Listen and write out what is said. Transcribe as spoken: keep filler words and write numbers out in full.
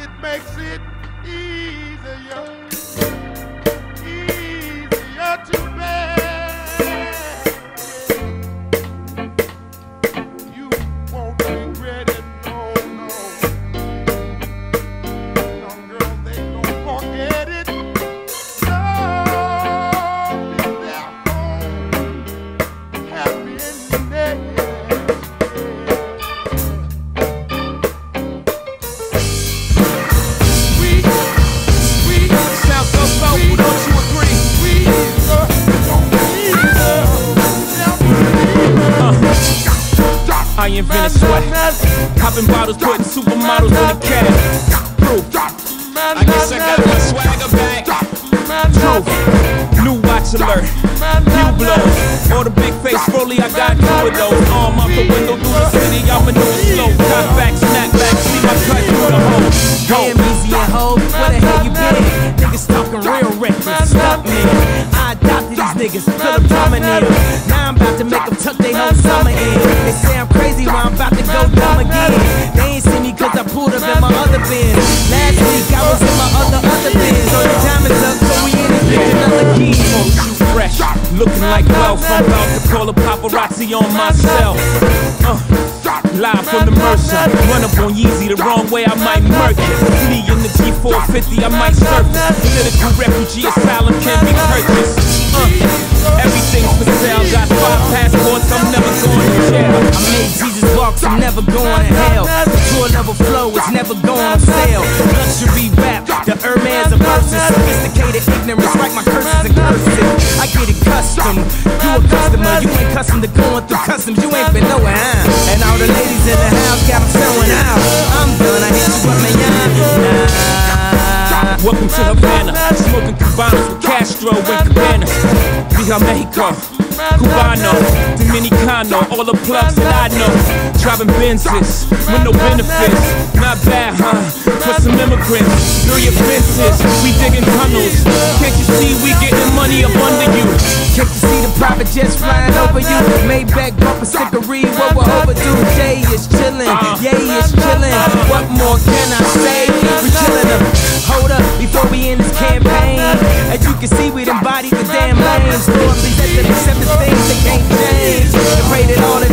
it makes it easier, easier to bear. You won't regret it, no, no. Some girls, they don't forget it. Love is their home, happiness. I invented sweat, popping bottles, putting supermodels in the cab. Proof, I guess I got my swagger back. Truth, new watch alert, new blows. All the big face Rolly, I got two of those. Arm out the window through the city, I maneuver slow. Cut back, snap back, see my cut through the hole. Damn easy and hoe, where the hell you been? Niggas talking real reckless, stop me. I adopted these niggas, fill them dominant. Now I'm about to make them tuck they whole summer in. They say I'm crazy while I'm about to go dumb again. They ain't see me cause I pulled up in my other bin. Last week I was in my other other bin. So the time is up, so we in it, get another key. Oh, shoot fresh, looking like wealth. I'm about to call a paparazzi on myself. Uh, live from the Mercer, run up on Yeezy the wrong way, I might murk it. Flee in the G four fifty, I might surface. Political refugee asylum can be purchased. Uh, everything's for sale, got five passports, I'm never going to jail. I made Jesus walks, I'm never going to hell. Tour level flow is never going on sale. Luxury rap, the Hermes of verses. Sophisticated ignorance, write my curses and curses. I get it custom, you a customer. You ain't custom to going through customs, you ain't been nowhere, huh? And all the ladies in the house got them showing out. I'm done, I hit you up, man, nah. Welcome to Havana, smoking Cubanos with Castro and Cabanas. Via Mexico, Cubano, Dominicano, all the plugs that I know. Driving Benzes with no benefits, not bad, huh? For some immigrants, through your fences, we digging tunnels. Can't you see we getting money up under you? Can't you see the private jets flying over you? Maybach bumper stickery, what we're overdue. Jay is chillin', Yay is chillin'. What more can I say? We killin' them. Hold up, before we end this campaign. As you can see, we embody the damn lanes. Lord, please let them accept the things that can't change. And pray that all